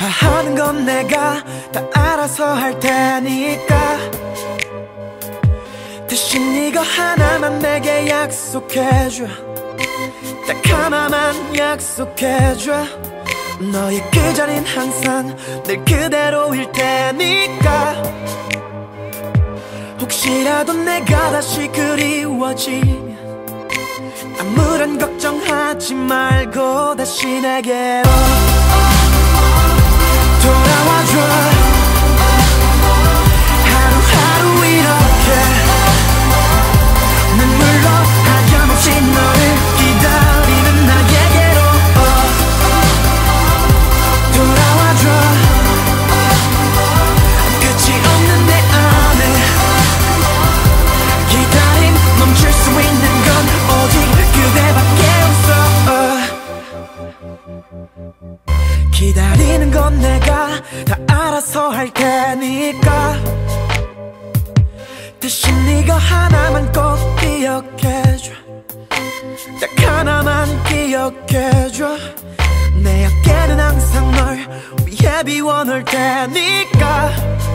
하는 건 내가 다 알아서 할 테니까 대신 이거 하나만 내게 약속해줘. 딱 하나만 약속해줘. 너의 그 자리는 항상 늘 그대로일 테니까. 혹시라도 내가 다시 그리워지면 아무런 걱정하지 말고 다시 내게로 돌아와줘. 하루하루 이렇게 눈물로 하염없이 너를 기다리는 나에게로 돌아와줘. 끝이 없는 내 안에 기다림 멈출 수 있는 건 오직 그대밖에 없어. 기다리는 건 내가 다 알아서 할 테니까 대신 이거 하나만 꼭 기억해줘. 딱 하나만 기억해줘. 내 어깨는 항상 널 위해 비워놓을 테니까.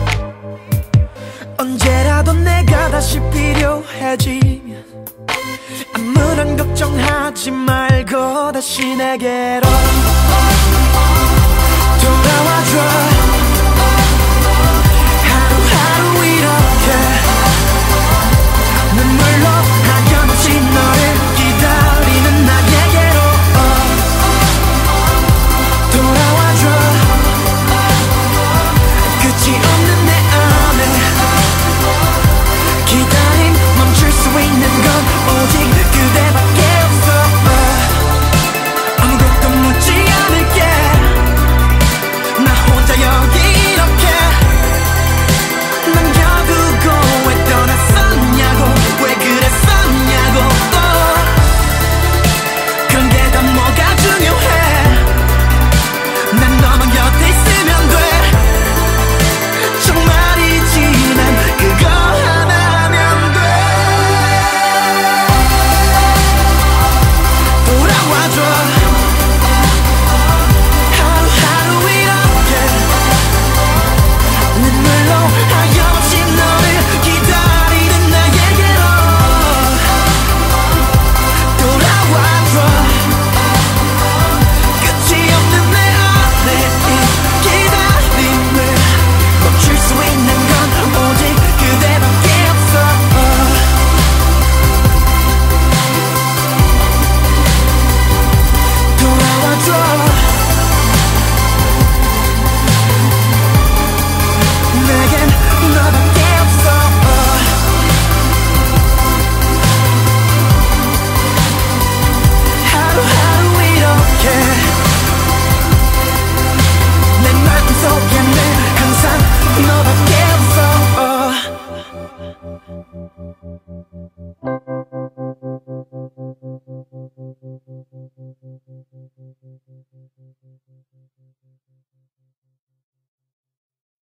언제라도 내가 다시 필요해지면 아무런 걱정하지 말고 다시 내게로 돌아와줘.